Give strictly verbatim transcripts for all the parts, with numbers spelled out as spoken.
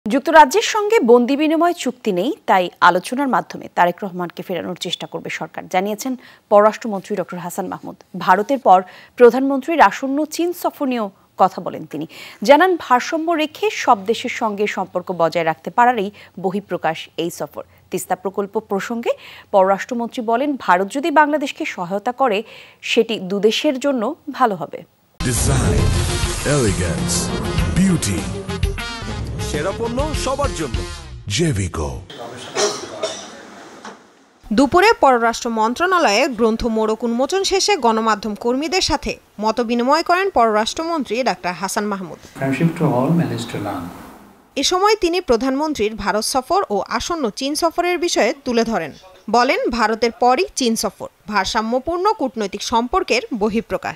যুক্তরাজ্যের সঙ্গে বন্দি বিনিময় চুক্তি নেই, তাই আলোচনার মাধ্যমে তারেক রহমানকে ফেরানোর চেষ্টা করবে সরকার, জানিয়েছেন পররাষ্ট্রমন্ত্রী ডক্টর হাসান মাহমুদ। ভারতের পর প্রধানমন্ত্রীর আসন্ন চীন সফর নিয়েও কথা বলেন তিনি। জানান, ভারসাম্য রেখে সব দেশের সঙ্গে সম্পর্ক বজায় রাখতে পারারই বহিঃপ্রকাশ এই সফর। তিস্তা প্রকল্প প্রসঙ্গে পররাষ্ট্রমন্ত্রী বলেন, ভারত যদি বাংলাদেশকে সহায়তা করে সেটি দুদেশের জন্য ভালো হবে। ডিজাইন, এলিগেন্স, বিউটি, সেরা পণ্য সবার জন্য জেভিকো। দুপুরে পররাষ্ট্র মন্ত্রণালয়ে গ্রন্থ মোড়ক উন্মোচন শেষে গণমাধ্যম কর্মীদের সাথে মতবিনিময় করেন পররাষ্ট্রমন্ত্রী ডাক্তার হাসান মাহমুদ। এ সময় তিনি প্রধানমন্ত্রীর ভারত সফর ও আসন্ন চীন সফরের বিষয়ে তুলে ধরেন। বলেন, ভারতের পরই চীন সফর ভারসাম্যপূর্ণ কূটনৈতিক সম্পর্কের বহিঃপ্রকাশ।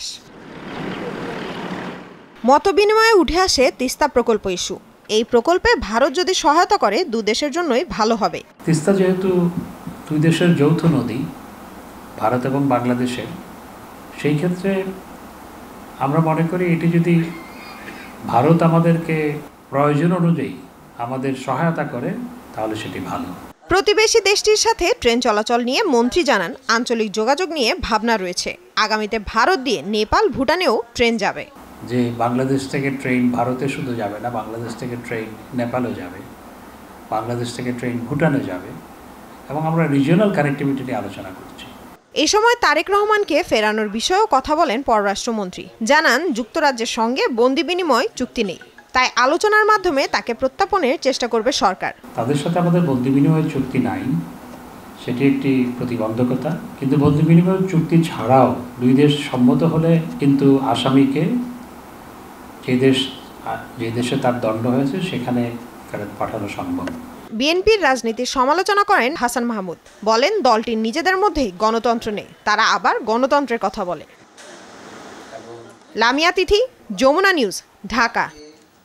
মতবিনিময়ে উঠে আসে তিস্তা প্রকল্প ইস্যু। এই প্রকল্পে ভারত যদি সহায়তা করে দু দেশের জন্যই ভালো হবে। তিস্তা যেহেতু দুই দেশের যৌথ নদী, ভারত এবং বাংলাদেশের, সেই ক্ষেত্রে আমরা মনে করি এটি যদি ভারত আমাদেরকে প্রয়োজন অনুযায়ী আমাদের সহায়তা করে তাহলে সেটি ভালো। প্রতিবেশী দেশটির সাথে ট্রেন চলাচল নিয়ে মন্ত্রী জানান, আঞ্চলিক যোগাযোগ নিয়ে ভাবনা রয়েছে। আগামীতে ভারত দিয়ে নেপাল, ভুটানেও ট্রেন যাবে। যে বাংলাদেশ থেকে ট্রেন ভারতে শুধু যাবে না, বাংলাদেশ থেকে ট্রেন নেপালও যাবে, বাংলাদেশ থেকে ট্রেন ভুটানে যাবে, এবং আমরা রিজিওনাল কানেক্টিভিটি নিয়ে আলোচনা করছি। এই সময় তারেক রহমানকে ফেরানোর বিষয়েও কথা বলেন পররাষ্ট্রমন্ত্রী। জানান, যুক্তরাজ্যের সঙ্গে বন্দি বিনিময় চুক্তি নেই, তাই আলোচনার মাধ্যমে তাকে প্রত্যাপনের চেষ্টা করবে সরকার। তাদের সাথে আমাদের বন্দি বিনিময় চুক্তি নাই, সেটি একটি প্রতিবন্ধকতা। কিন্তু বন্দি বিনিময় চুক্তি ছাড়াও দুই দেশ সম্মত হলে কিন্তু আসামিকে যে দেশ যে দেশে তার দণ্ড হয়েছে সেখানে ফেরত পাঠানো সম্ভব। বিএনপির রাজনীতির সমালোচনা করেন হাসান মাহমুদ। বলেন, দলটির নিজেদের মধ্যেই গণতন্ত্র নেই, তারা আবার গণতন্ত্রের কথা বলে। লামিয়া তিথি, যমুনা নিউজ, ঢাকা।